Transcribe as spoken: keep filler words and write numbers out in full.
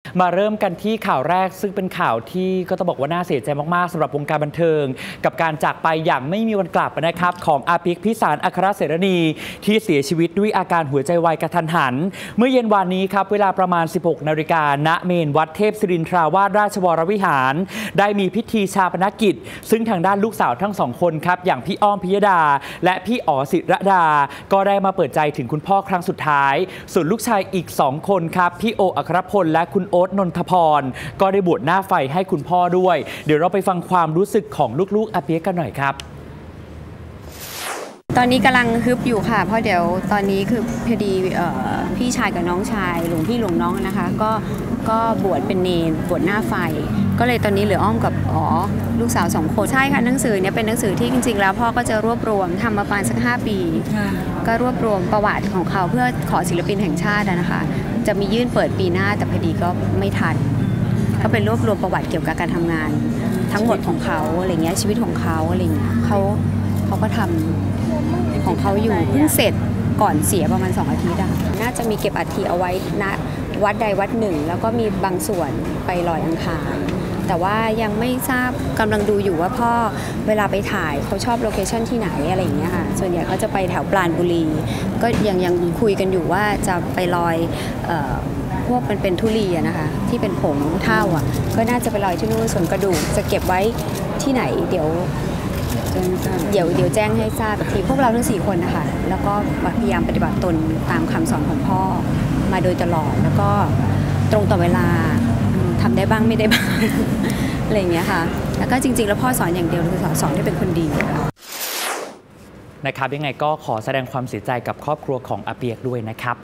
มาเริ่มกันที่ข่าวแรกซึ่งเป็นข่าวที่ก็ต้องบอกว่าน่าเสียใจมากๆสำหรับวงการบันเทิงกับการจากไปอย่างไม่มีวันกลับนะครับของอาปิกพิสารอัครเสรณีที่เสียชีวิตด้วยอาการหัวใจวายกระทันหันเมื่อเย็นวานนี้ครับเวลาประมาณ สิบหกนาฬิกาณเมนวัดเทพศิรินทราวาสราชวรวิหารได้มีพิธีชาปนกิจซึ่งทางด้านลูกสาวทั้งสองคนครับอย่างพี่อ้อมพิยดาและพี่อ๋อศิรดาก็ได้มาเปิดใจถึงคุณพ่อครั้งสุดท้ายส่วนลูกชายอีกสองคนครับพี่โออัครพลและคุณโอ๊ตนนทพรก็ได้บวชหน้าไฟให้คุณพ่อด้วยเดี๋ยวเราไปฟังความรู้สึกของลูกๆอาเปียกกันหน่อยครับตอนนี้กำลังฮึบอยู่ค่ะเพราะเดี๋ยวตอนนี้คือพอดีพี่ชายกับน้องชายหลวงพี่หลวงน้องนะคะก็ก็บวชเป็นเนรบวชหน้าไฟก็เลยตอนนี้เหลืออ้อมกับอ๋อลูกสาวสองคนใช่ค่ะหนังสือเนี่ยเป็นหนังสือที่จริงๆแล้วพ่อก็จะรวบรวมทำมาประมาณสักห้าปีก็รวบรวมประวัติของเขาเพื่อขอศิลปินแห่งชาตินะคะจะมียื่นเปิดปีหน้าแต่พอดีก็ไม่ทันก็เป็นรวบรวมประวัติเกี่ยวกับการทำงานทั้งหมดของเขาอะไรเงี้ยชีวิตของเขาอะไรเงี้ยเขาเขาก็ทำของเขาอยู่เพิ่งเสร็จก่อนเสียประมาณสองอาทิตย์อะน่าจะมีเก็บอัฐิเอาไว้ณวัดใดวัดหนึ่งแล้วก็มีบางส่วนไปลอยอังคารแต่ว่ายังไม่ทราบกำลังดูอยู่ว่าพ่อเวลาไปถ่ายเขาชอบโลเคชั่นที่ไหนอะไรอย่างเงี้ยค่ะส่วนใหญ่เขาจะไปแถวปราณบุรีก็ยังยังคุยกันอยู่ว่าจะไปลอยเอ่อพวกมันเป็นทุลีอะนะคะที่เป็นผงเท่าอ่ะก็น่าจะไปลอยที่นู่นส่วนกระดูกจะเก็บไว้ที่ไหนเดี๋ยวเดี๋ยวเดี๋ยวแจ้งให้ทราบทีพวกเราทั้งสี่คนนะคะแล้วก็พยายามปฏิบัติตนตามคำสอนของพ่อมาโดยตลอดแล้วก็ตรงต่อเวลาทำได้บ้างไม่ได้บ้างอะไรอย่างเงี้ยค่ะแล้วก็จริงๆแล้วพ่อสอนอย่างเดียวคือสอนสอนให้เป็นคนดีนะครับยังไงก็ขอแสดงความเสียใจกับครอบครัวของอาเปียกด้วยนะครับ